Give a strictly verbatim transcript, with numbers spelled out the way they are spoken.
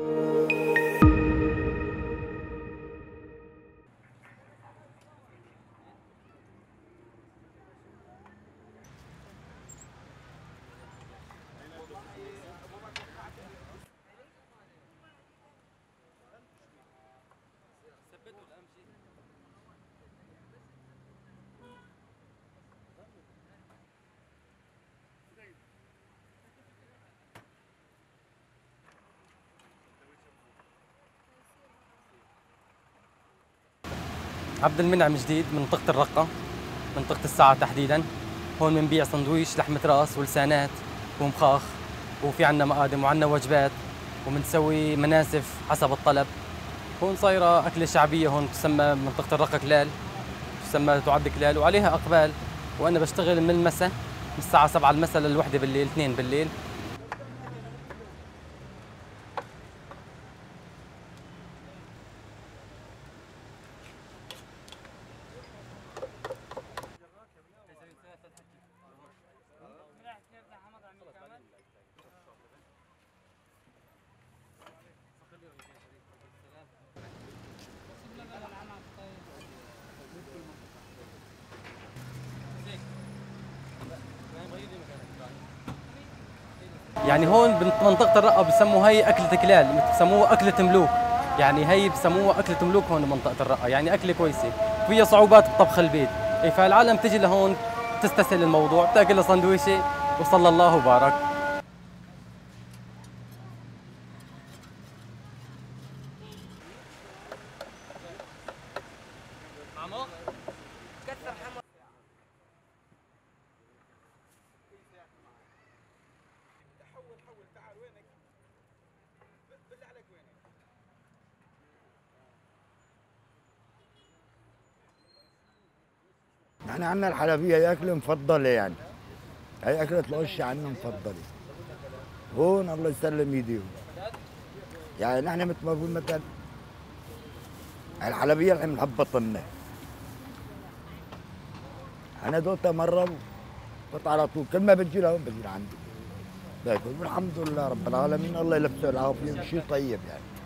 عبد المنعم جديد، منطقة الرقة، منطقة الساعة تحديدا. هون بنبيع سندويش لحمة راس ولسانات ومخاخ، وفي عنا مقادم وعنا وجبات، وبنسوي مناسف حسب الطلب. هون صايرة أكلة شعبية، هون تسمى منطقة الرقة كلال، تسمى تعد كلال وعليها أقبال. وأنا بشتغل من المساء، من الساعة سبعة المساء للوحدة بالليل، اثنين بالليل. يعني هون بمنطقة الرقة بسموا هي أكلة كلال، بسموها أكلة ملوك. يعني هي بسموها أكلة ملوك هون بمنطقة الرقة، يعني أكلة كويسة. فيها صعوبات بطبخ البيت، فالعالم تجي لهون تستسهل الموضوع، بتاكل سندويشة وصلى الله وبارك. احنا عندنا الحلبية هي أكلة مفضلة، يعني هي أكلة العش عندنا مفضلة. هون الله يسلم ايديهم. يعني نحن مثل ما بقول مثلا الحلبية نحن بنحب بطننا. أنا دوقتها مرة وقلت على طول كل ما بجي لهون بجي لعندي باكل، والحمد لله رب العالمين، الله يلبسه العافية، شيء طيب يعني.